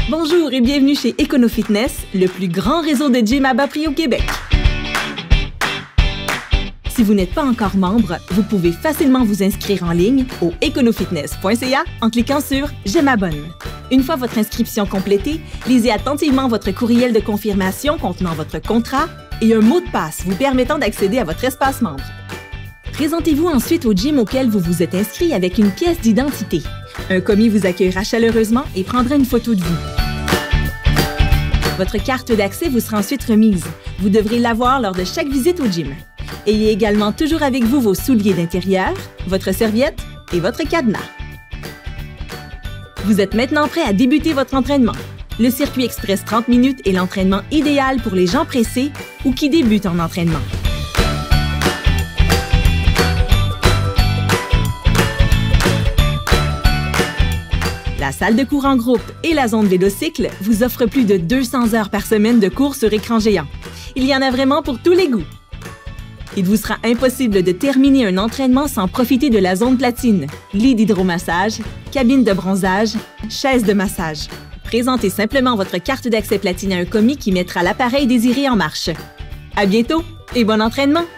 Bonjour et bienvenue chez EconoFitness, le plus grand réseau de gym à bas prix au Québec. Si vous n'êtes pas encore membre, vous pouvez facilement vous inscrire en ligne au econofitness.ca en cliquant sur « Je m'abonne ». Une fois votre inscription complétée, lisez attentivement votre courriel de confirmation contenant votre contrat et un mot de passe vous permettant d'accéder à votre espace membre. Présentez-vous ensuite au gym auquel vous vous êtes inscrit avec une pièce d'identité. Un commis vous accueillera chaleureusement et prendra une photo de vous. Votre carte d'accès vous sera ensuite remise. Vous devrez l'avoir lors de chaque visite au gym. Ayez également toujours avec vous vos souliers d'intérieur, votre serviette et votre cadenas. Vous êtes maintenant prêt à débuter votre entraînement. Le circuit express 30 minutes est l'entraînement idéal pour les gens pressés ou qui débutent en entraînement. La salle de cours en groupe et la zone vélocycle vous offrent plus de 200 heures par semaine de cours sur écran géant. Il y en a vraiment pour tous les goûts. Il vous sera impossible de terminer un entraînement sans profiter de la zone platine, lit d'hydromassage, cabine de bronzage, chaise de massage. Présentez simplement votre carte d'accès platine à un commis qui mettra l'appareil désiré en marche. À bientôt et bon entraînement!